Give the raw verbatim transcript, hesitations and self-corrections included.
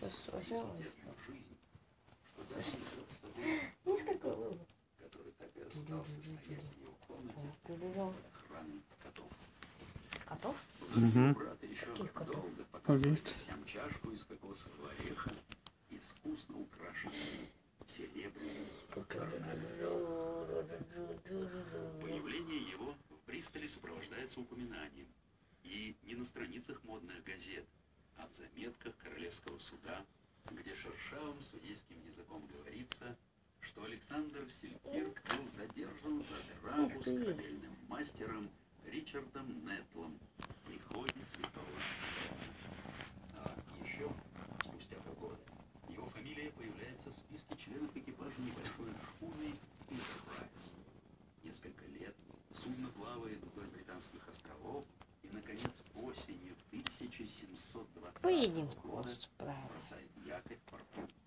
восьмого. Видишь, какой вывод? Котов? Угу. Каких котов? Овец. Появление его в Бристоле сопровождается упоминанием и не на страницах модных газет, а в заметках Королевского суда, где шершавым судейским языком говорится, что Александр Селькирк был задержан за драку с корабельным мастером Ричардом Нетлом в приходе святого. А еще, спустя полгода, его фамилия появляется в списке членов экипажа небольшой шхуны Enterprise. Несколько лет судно плавает вдоль Британских островов и, наконец, осенью тысяча семьсот двадцатого года бросает якорь в порту